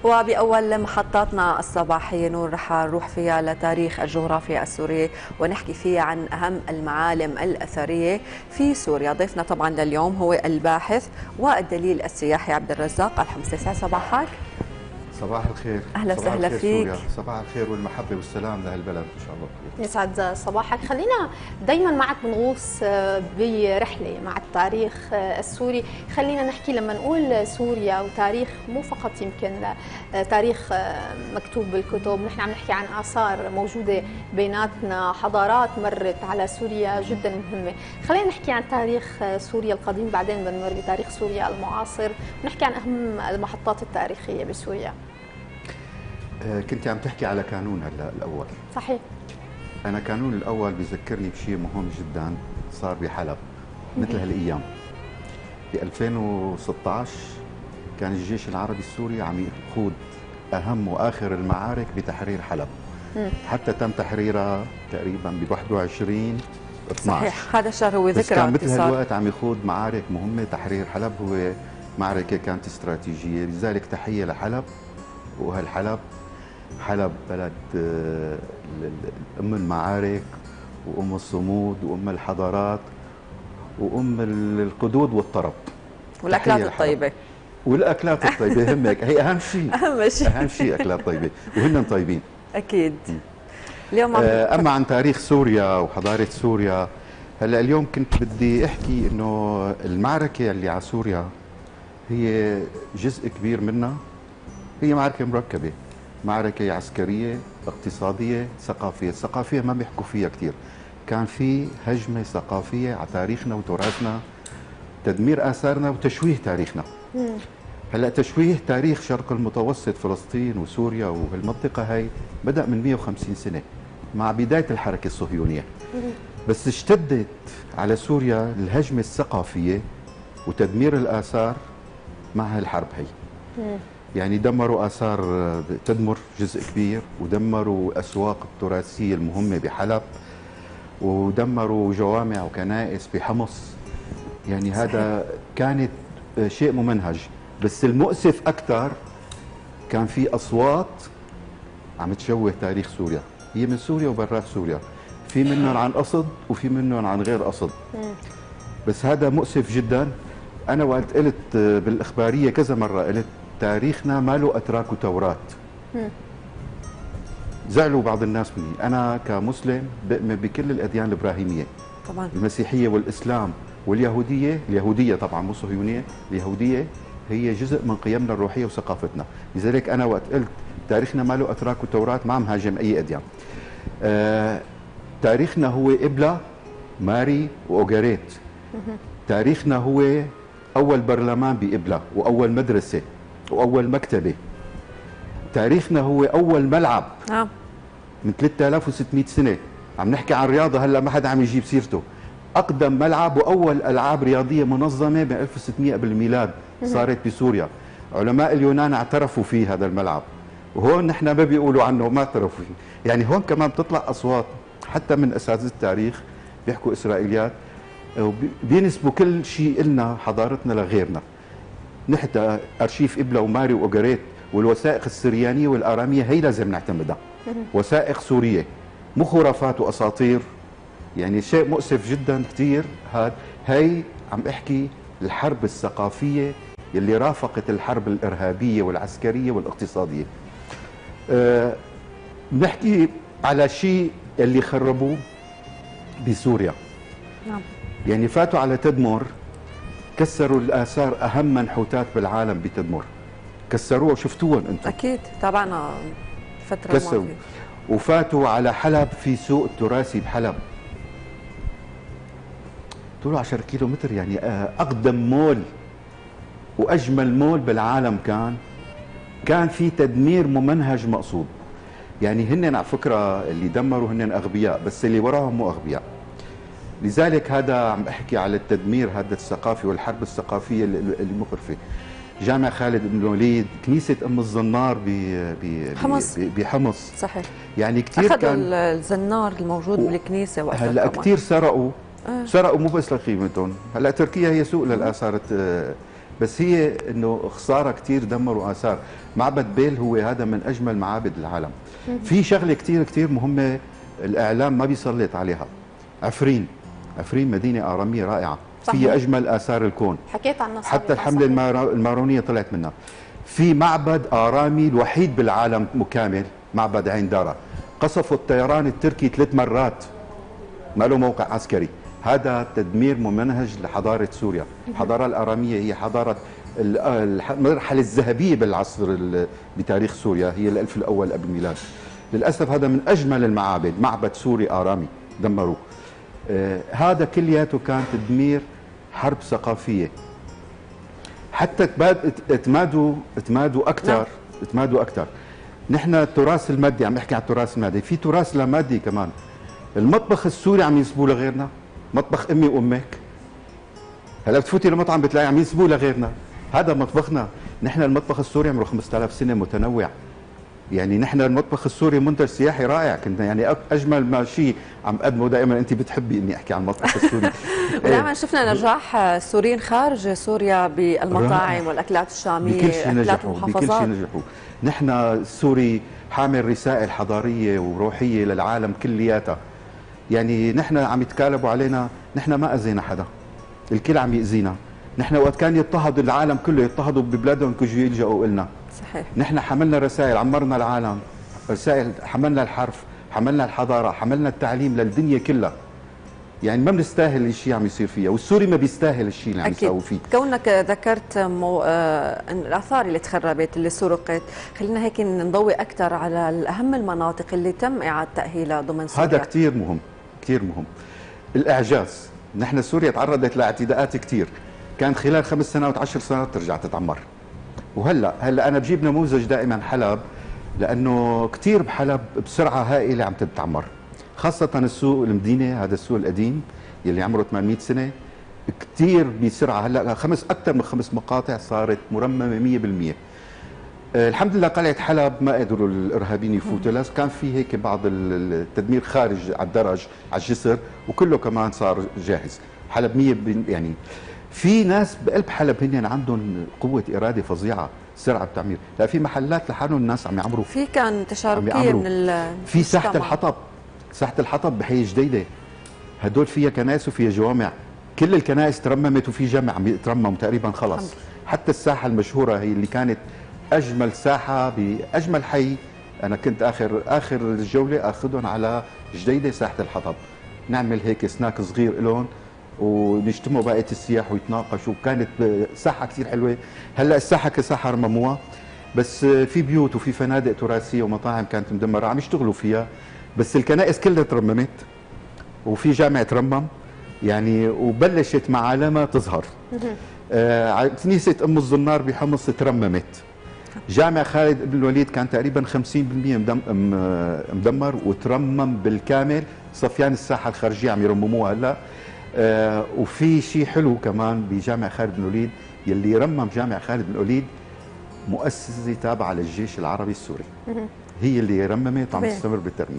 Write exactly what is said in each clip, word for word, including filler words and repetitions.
وبأول محطاتنا الصباحية نور رح نروح فيها لتاريخ الجغرافيا السورية ونحكي فيها عن أهم المعالم الأثرية في سوريا. ضيفنا طبعا لليوم هو الباحث والدليل السياحي عبد الرزاق الحمصي. صباحك. صباح الخير. اهلا وسهلا فيك. صباح الخير والمحبه والسلام لهالبلد ان شاء الله. يسعد صباحك. خلينا دائما معك بنغوص برحله مع التاريخ السوري. خلينا نحكي لما نقول سوريا وتاريخ، مو فقط يمكن تاريخ مكتوب بالكتب، نحن عم نحكي عن اثار موجوده بيناتنا، حضارات مرت على سوريا جدا مهمه. خلينا نحكي عن تاريخ سوريا القديم، بعدين بنمر بتاريخ سوريا المعاصر، ونحكي عن اهم المحطات التاريخية بسوريا. كنت عم تحكي على كانون هلا الاول. صحيح. انا كانون الاول بذكرني بشيء مهم جدا صار بحلب مثل هالايام. ب ألفين وستة عشر كان الجيش العربي السوري عم يخوض اهم واخر المعارك بتحرير حلب. مم. حتى تم تحريرها تقريبا ب واحد وعشرين اثنعش. صحيح، هذا الشهر هو ذكرى. بس كان مثل هالوقت عم يخوض معارك مهمه. تحرير حلب هو معركه كانت استراتيجيه، لذلك تحيه لحلب. وهالحلب حلب بلد أم المعارك وأم الصمود وأم الحضارات وأم القدود والطرب والأكلات الطيبة. والأكلات الطيبة همك، هي أهم شيء. أهم شيء أهم شيء أكلات طيبة، وهن طيبين أكيد. اليوم أما عن تاريخ سوريا وحضارة سوريا، هلا اليوم كنت بدي أحكي إنه المعركة اللي على سوريا هي جزء كبير منها هي معركة مركبة، معركة عسكرية، اقتصادية، ثقافية. الثقافية ما بيحكوا فيها كثير. كان في هجمة ثقافية على تاريخنا وتراثنا، تدمير آثارنا وتشويه تاريخنا. مم. هلا تشويه تاريخ شرق المتوسط، فلسطين وسوريا وهالمنطقة هاي بدأ من مئة وخمسين سنة مع بداية الحركة الصهيونية. مم. بس اشتدت على سوريا الهجمة الثقافية وتدمير الآثار مع هالحرب هي. مم. يعني دمروا آثار تدمر جزء كبير، ودمروا الأسواق التراثية المهمة بحلب، ودمروا جوامع وكنائس بحمص. يعني صحيح. هذا كانت شيء ممنهج. بس المؤسف أكثر كان في أصوات عم تشوه تاريخ سوريا، هي من سوريا وبرات سوريا، في منهم عن قصد وفي منهم عن غير قصد. بس هذا مؤسف جدا. أنا وقت قلت بالإخبارية كذا مرة، قلت تاريخنا ما له أتراك وتوراة. زعلوا بعض الناس مني. أنا كمسلم بؤمن بكل الأديان الإبراهيمية طبعا، المسيحية والإسلام واليهودية. اليهودية طبعا مو صهيونية، اليهودية هي جزء من قيمنا الروحية وثقافتنا. لذلك أنا وقت قلت تاريخنا ما له أتراك وتوراة ما عم هاجم أي أديان. آه تاريخنا هو إبلا، ماري وأوغاريت. تاريخنا هو أول برلمان بإبلا، وأول مدرسة، وأول مكتبة. تاريخنا هو أول ملعب آه. من ثلاثة آلاف وستمئة سنة. عم نحكي عن رياضة هلا ما حدا عم يجيب سيرته. أقدم ملعب وأول ألعاب رياضية منظمة ب ألف وستمئة قبل الميلاد صارت بسوريا. علماء اليونان اعترفوا فيه هذا الملعب، وهون نحن ما بيقولوا عنه ما اعترفوا فيه. يعني هون كمان بتطلع أصوات حتى من أساتذة التاريخ بيحكوا إسرائيليات، بينسبوا كل شيء إلنا حضارتنا لغيرنا. نحن أرشيف إبلا وماري وأوغاريت والوثائق السريانية والآرامية هي لازم نعتمدها، وثائق سورية مو خرافات وأساطير. يعني شيء مؤسف جدا كثير. هاد هي عم احكي الحرب الثقافية اللي رافقت الحرب الإرهابية والعسكرية والاقتصادية. أه نحكي على شيء اللي خربوه بسوريا. نعم. يعني فاتوا على تدمر، كسروا الآثار أهم منحوتات بالعالم بتدمر، كسروها وشفتوهم أنتم. أكيد تابعنا الفترة كسروا الماضية. وفاتوا على حلب، في سوق التراثي بحلب طوله عشرة كيلو متر. يعني أقدم مول وأجمل مول بالعالم كان كان في تدمير ممنهج مقصود. يعني هن على فكرة اللي دمروا هن أغبياء، بس اللي وراهم مو أغبياء. لذلك هذا عم احكي على التدمير هذا الثقافي والحرب الثقافيه المخرفه. جامع خالد بن الوليد، كنيسه ام الزنار بحمص بحمص صحيح. يعني كثير كان اخذوا الزنار الموجود و... بالكنيسه وقتها. هلا كثير سرقوا. آه. سرقوا مو بس لقيمتهم. هلا تركيا هي سوق للاثار بس هي انه خساره كثير دمروا اثار. معبد بيل هو هذا من اجمل معابد العالم. في شغله كثير كثير مهمه الاعلام ما بيسلط عليها. عفرين، عفرين مدينه اراميه رائعه، فيها اجمل اثار الكون. حكيت عنها حتى الحمله المارونيه طلعت منها. في معبد ارامي الوحيد بالعالم مكامل، معبد عين دارا، قصفوا الطيران التركي ثلاث مرات، ما له موقع عسكري. هذا تدمير ممنهج لحضاره سوريا. الحضاره الاراميه هي حضاره المرحله الذهبيه بالعصر بتاريخ سوريا، هي الالف الاول قبل الميلاد. للاسف هذا من اجمل المعابد، معبد سوري ارامي دمروه. آه هذا كلياته كان تدمير حرب ثقافيه. حتى اتمادوا اتمادوا اكثر اتمادوا اكثر. نحن التراث المادي، عم نحكي عن التراث المادي، في تراث لا مادي كمان. المطبخ السوري عم ينسبوه لغيرنا، مطبخ امي وامك. هلا بتفوتي لمطعم بتلاقي عم ينسبوه لغيرنا، هذا مطبخنا. نحن المطبخ السوري عمره خمسة آلاف سنه متنوع. يعني نحن المطبخ السوري منتج سياحي رائع، كنا يعني اجمل ما شيء عم قدمه. دائما انت بتحبي اني احكي عن المطبخ السوري. ودائما شفنا نجاح السوريين خارج سوريا بالمطاعم والاكلات الشاميه، بكل شيء اكلات نجحوا، المحافظات. بكل شيء نجحوا. نحن السوري حامل رسائل حضاريه وروحيه للعالم كلياتها. يعني نحن عم يتكالبوا علينا، نحن ما اذينا حدا، الكل عم يأذينا. نحن وقت كان يضطهد العالم كله، يضطهدوا ببلادهم كجوا يلجأوا لنا. صحيح. نحن حملنا رسائل، عمرنا العالم رسائل، حملنا الحرف، حملنا الحضاره، حملنا التعليم للدنيا كلها. يعني ما بنستاهل الشيء عم يصير فيها، والسوري ما بيستاهل الشيء اللي عم يساوي فيه. كونك ذكرت مو... آه... الاثار اللي تخربت اللي سرقت، خلينا هيك نضوي اكثر على اهم المناطق اللي تم اعاده تاهيلها ضمن سوريا. هذا كثير مهم، كثير مهم. الاعجاز، نحن سوريا تعرضت لاعتداءات كثير، كان خلال خمس سنوات عشر سنوات ترجع تتعمر. وهلا هلا انا بجيب نموذج دائما حلب، لانه كثير بحلب بسرعه هائله عم تتعمر، خاصه السوق المدينه، هذا السوق القديم يلي عمره ثمانمئة سنه، كثير بسرعه. هلا خمس اكثر من خمس مقاطع صارت مرممه مئة بالمئة. أه الحمد لله قلعه حلب ما قدروا الارهابيين يفوتوا، لازم كان في هيك بعض التدمير خارج على الدرج على الجسر، وكله كمان صار جاهز. حلب مئة يعني في ناس بقلب حلب هن عندهم قوه اراده فظيعه، سرعه بتعمير. لا في محلات لحالهم الناس عم يعمروا، في كان تشاركيه من ال في ساحه الحطب، ساحه الحطب بحي جديده، هدول فيها كنائس وفيها جوامع، كل الكنائس ترممت وفي جامع عم يترمم تقريبا خلص. حتى الساحه المشهوره هي اللي كانت اجمل ساحه باجمل حي، انا كنت اخر اخر الجوله اخذهم على جديده ساحه الحطب، نعمل هيك سناك صغير لهم ونجتمعوا بقيه السياح ويتناقشوا، كانت ساحه كثير حلوه. هلا الساحه كساحه رمموها، بس في بيوت وفي فنادق تراثيه ومطاعم كانت مدمره عم يشتغلوا فيها، بس الكنائس كلها ترممت وفي جامع ترمم يعني، وبلشت معالمها تظهر. آه كنيسه ام الزنار بحمص ترممت. جامع خالد بن الوليد كان تقريبا خمسين بالمئة مدمر وترمم بالكامل، صفيان الساحه الخارجيه عم يرمموها هلا. آه وفي شيء حلو كمان بجامع خالد بن الوليد، يلي رمم جامع خالد بن الوليد مؤسسه تابعه للجيش العربي السوري، هي اللي رممت وعم تستمر بالترميم.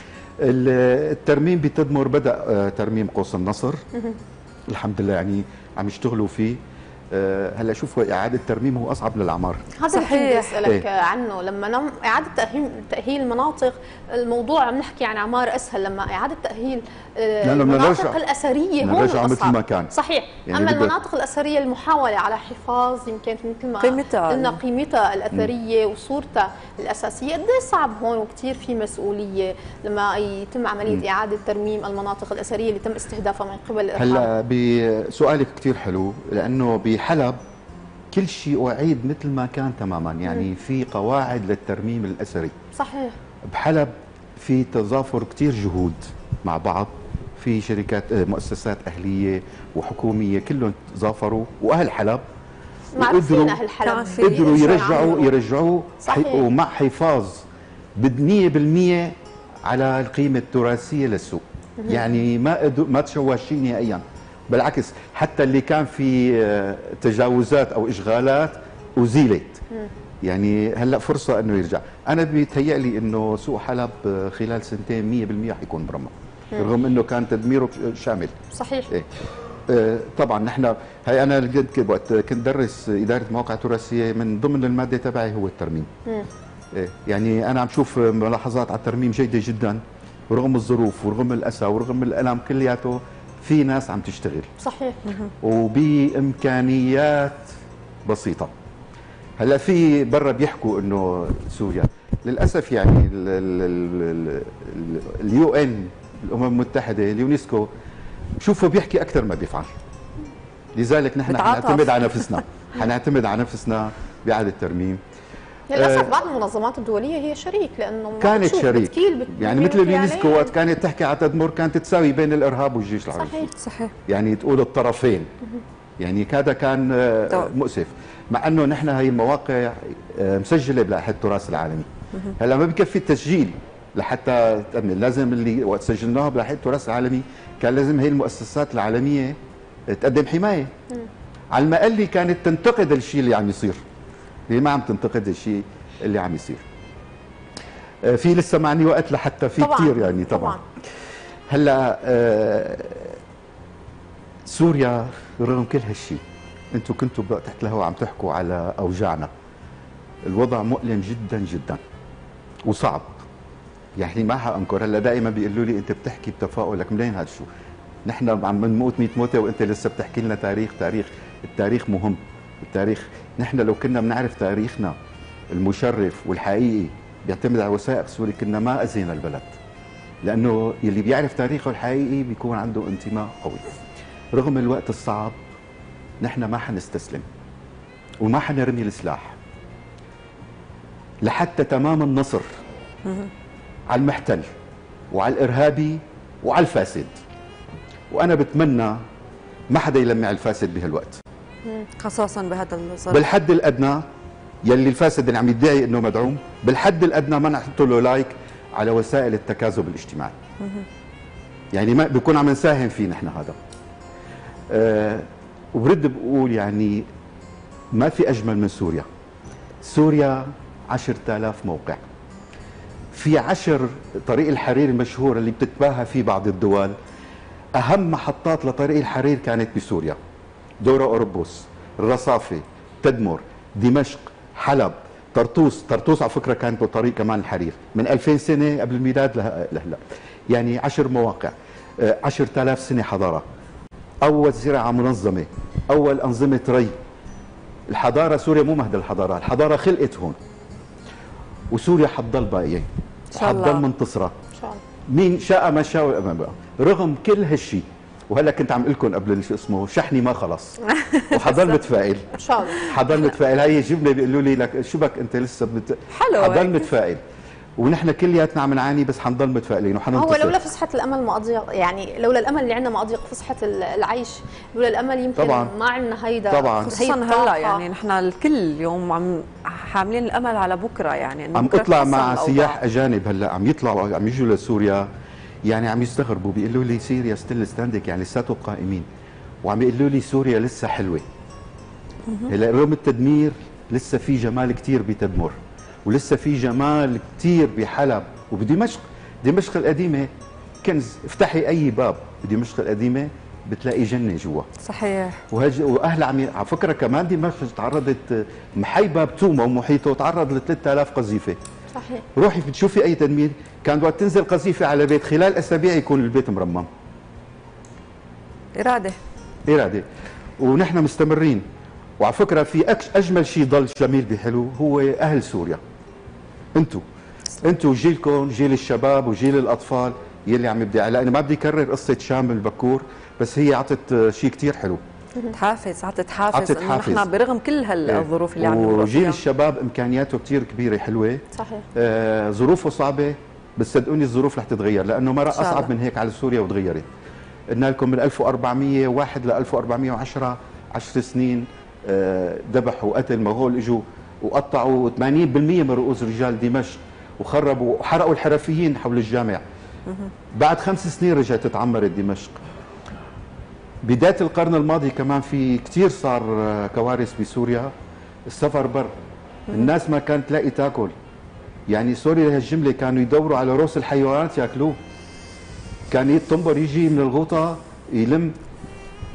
الترميم بتدمر بدا ترميم قوس النصر الحمد لله، يعني عم يشتغلوا فيه. هلا شوفوا اعاده ترميم هو اصعب للعمار. هذا اللي بدي اسالك ايه؟ عنه لما نم اعاده تاهيل تاهيل المناطق، الموضوع عم نحكي عن عمار اسهل، لما اعاده تاهيل المناطق الاثريه هون اصعب مثل ما كان. صحيح. يعني اما المناطق الاثريه المحاوله على حفاظ يمكن مثل ما قيمتها قلنا قيمتها الاثريه وصورتها الاساسيه، قد ايه صعب هون وكثير في مسؤوليه لما يتم عمليه م. اعاده ترميم المناطق الاثريه اللي تم استهدافها من قبل الارهاب. هلا بسؤالك كثير حلو، لانه بحلب كل شيء أعيد مثل ما كان تماما، يعني في قواعد للترميم الأثري. صحيح. بحلب في تضافر كثير جهود مع بعض، في شركات مؤسسات أهلية وحكومية كلهم تضافروا، وأهل حلب معروفين أهل حلب قدروا يرجعوا يرجعوا ومع حفاظ مية بالمئة على القيمة التراثية للسوق. يعني ما ما تشوه شيء نهائيا، بالعكس حتى اللي كان في تجاوزات او اشغالات ازيلت. يعني هلا فرصه انه يرجع. انا بيتهيألي انه سوق حلب خلال سنتين مية بالمئة حيكون مرمم، رغم انه كان تدميره شامل. صحيح. إيه؟ آه طبعا نحن هي انا قد وقت كنت درس اداره مواقع تراثيه من ضمن الماده تبعي هو الترميم. آه يعني انا عم شوف ملاحظات على الترميم جيده جدا رغم الظروف ورغم الاسى ورغم الالم كلياته في ناس عم تشتغل. صحيح. وبامكانيات بسيطه. هلا في برا بيحكوا انه سوريا للاسف يعني اليو ان الامم المتحده اليونسكو شوفوا بيحكي اكثر ما بيفعل. لذلك نحن حنعتمد على نفسنا حنعتمد على نفسنا باعاده الترميم. للاسف آه بعض المنظمات الدوليه هي شريك لانه كانت شريك بتكيل يعني مثل اليونسكو وقت كانت تحكي على تدمر كانت تساوي بين الارهاب والجيش العربي. صحيح صحيح يعني تقول الطرفين. يعني هذا كان آه مؤسف مع انه نحن هي المواقع آه مسجله بلائحه التراث العالمي. هلا ما بكفي التسجيل لحتى تأمن لازم اللي وقت سجلناها بلائحه التراث العالمي كان لازم هي المؤسسات العالميه تقدم حمايه. على الاقل كانت تنتقد الشيء اللي عم يصير. هي ما عم تنتقد الشيء اللي عم يصير. آه في لسه معني وقت لحتى في كثير يعني طبعا, طبعا. هلا آه سوريا رغم كل هالشيء انتم كنتوا تحت الهواء عم تحكوا على اوجاعنا. الوضع مؤلم جدا جدا وصعب. يعني ما حانكر هلا دائما بيقولوا لي انت بتحكي بتفاؤلك منين هذا شو؟ نحن عم نموت مية موته وانت لسه بتحكي لنا تاريخ تاريخ التاريخ مهم. التاريخ نحن لو كنا بنعرف تاريخنا المشرف والحقيقي بيعتمد على وثائق سوري كنا ما اذينا البلد. لانه يلي بيعرف تاريخه الحقيقي بيكون عنده انتماء قوي. رغم الوقت الصعب نحن ما حنستسلم وما حنرمي السلاح لحتى تمام النصر على المحتل وعلى الارهابي وعلى الفاسد. وانا بتمنى ما حدا يلمع الفاسد بهالوقت خصوصا بهذا الظرف. بالحد الادنى يلي الفاسد اللي عم يدعي انه مدعوم بالحد الادنى ما نحط له لايك على وسائل التكاذب الاجتماعي. يعني ما بيكون عم نساهم فيه نحن هذا. أه وبرد بقول يعني ما في اجمل من سوريا. سوريا عشرة آلاف موقع. في عشر طريق الحرير المشهور اللي بتتباهى فيه بعض الدول. اهم محطات لطريق الحرير كانت بسوريا. دورة أوربوس، الرصافة، تدمر، دمشق، حلب، طرطوس، طرطوس على فكرة كانت بطريق كمان الحرير من ألفين سنة قبل الميلاد لهلا. يعني عشر مواقع، عشرة آلاف سنة حضارة. أول زراعة منظمة، أول أنظمة ري. الحضارة سوريا مو مهد الحضارة، الحضارة خلقت هون. وسوريا حتضل باقية. حتضل منتصرة. إن شاء الله. مين شاء ما شاء والأمام بقى. رغم كل هالشيء وهلا كنت عم اقول لكم قبل شو اسمه شحني ما خلص وحضل متفائل ان شاء الله حضل متفائل. هي جبنه بيقولوا لي لك شو بك انت لسه بت... حلو حضل متفائل ونحن كلياتنا عم نعاني بس حنضل متفائلين وحننتصر. هو لولا فسحه الامل ما اضيق يعني لولا الامل اللي عندنا ما اضيق فسحه العيش. لولا الامل يمكن طبعا. ما عندنا هيدا طبعا خصوصا هلا يعني نحن الكل يوم عم حاملين الامل على بكره يعني عم اطلع مع سياح اجانب هلا عم يطلعوا عم يجوا لسوريا يعني عم يستغربوا بيقولوا لي سوريا ستيل ستاندك يعني لساتهم قائمين وعم يقولوا لي سوريا لسه حلوه. هلا رغم التدمير لسه في جمال كثير بتدمر ولسه في جمال كثير بحلب وبدمشق. دمشق القديمه كنز. افتحي اي باب بدمشق القديمه بتلاقي جنه جوا. صحيح. وهج... واهلها عم ي... على فكره كمان دمشق تعرضت محيبه بتوما ومحيطه تعرض ل ثلاثة آلاف قذيفه. صحيح. روحي بتشوفي اي تدمير كان وقت تنزل قذيفه على بيت خلال اسابيع يكون البيت مرمم. اراده. اراده. ونحن مستمرين. وعلى فكره في أكش اجمل شيء ضل جميل بحلو هو اهل سوريا. انتم انتم جيلكم جيل الشباب وجيل الاطفال يلي عم يبدع. هلا انا ما بدي اكرر قصه شام البكور بس هي عطت شيء كثير حلو. تحافز عطت حافز عطت انه حافز. نحن برغم كل هالظروف اللي عم نمر فيها وجيل الشباب امكانياته كثير كبيره حلوه. صحيح. آه ظروفه صعبه بس صدقوني الظروف رح تتغير لانه مرة اصعب من هيك على سوريا وتغيرت. قلنا لكم من ألف وأربعمية وواحد ل ألف وأربعمية وعشرة عشر سنين آه ذبحوا وقتل مغول اجوا وقطعوا ثمانين بالمية من رؤوس رجال دمشق وخربوا وحرقوا الحرفيين حول الجامع. بعد خمس سنين رجعت اتعمرت دمشق. بداية القرن الماضي كمان في كثير صار كوارث بسوريا. السفر بر الناس ما كانت تلاقي تاكل. يعني سوري لهالجمله كانوا يدوروا على روس الحيوانات ياكلوه. كان الطنبر يجي من الغوطه يلم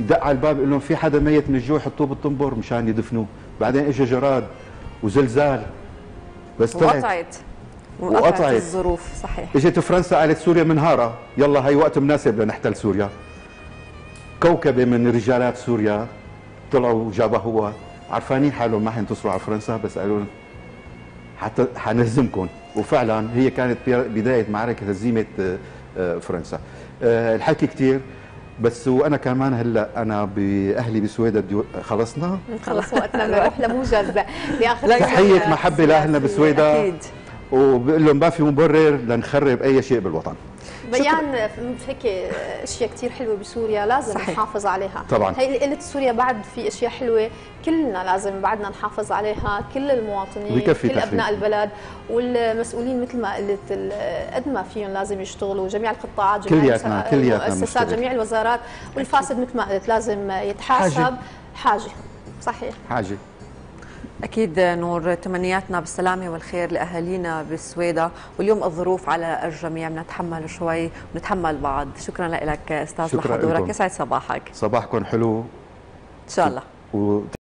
يدق على الباب يقول لهم في حدا ميت من الجوع حطوه بالطنبور مشان يدفنوه. بعدين اجى جراد وزلزال بس طلعت وقطعت وقطعت. وقطعت الظروف. صحيح. اجت فرنسا قالت سوريا منهاره، يلا هي وقت مناسب لنحتل سوريا. كوكبه من رجالات سوريا طلعوا جابها هو، عرفانين حالهم ما حينتصروا على فرنسا، بس قالوا لهم حتى حنهزمكم. وفعلا هي كانت بدايه معركه هزيمه فرنسا. الحكي كثير بس، وانا كمان هلا انا باهلي بسويدة خلصنا خلص وقتنا بنروح لموجز لاخر تحيه محبه لاهلنا بسويدة. اكيد. وبقول لهم ما في مبرر لنخرب اي شيء بالوطن. بيان هيك اشياء كثير حلوه بسوريا لازم صحيح. نحافظ عليها طبعا. هي قلت سوريا بعد في اشياء حلوه كلنا لازم بعدنا نحافظ عليها، كل المواطنين كل تخريب. ابناء البلد والمسؤولين مثل ما قلت قد ما فيهم لازم يشتغلوا، جميع القطاعات جميع المؤسسات جميع الوزارات، والفاسد مثل ما قلت لازم يتحاسب. حاجه, حاجة. صحيح حاجه. أكيد نور، تمنياتنا بالسلامة والخير لأهالينا بالسويدة، واليوم الظروف على الجميع بنتحمل شوي ونتحمل بعض. شكرا لك أستاذ بحضورك، يسعد صباحك. صباحكم حلو إن شاء الله. و...